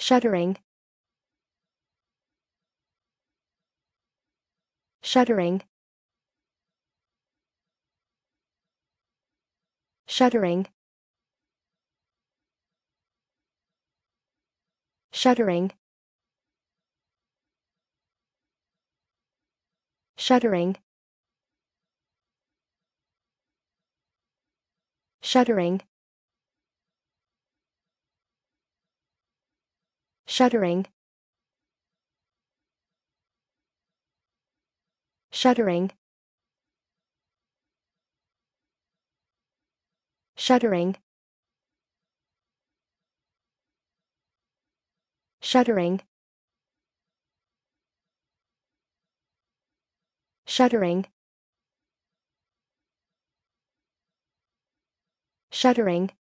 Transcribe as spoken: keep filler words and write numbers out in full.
Shuddering. Shuddering. Shuddering. Shuddering. Shuddering. Shuddering. Shuddering. Shuddering. Shuddering. Shuddering. Shuddering. Shuddering.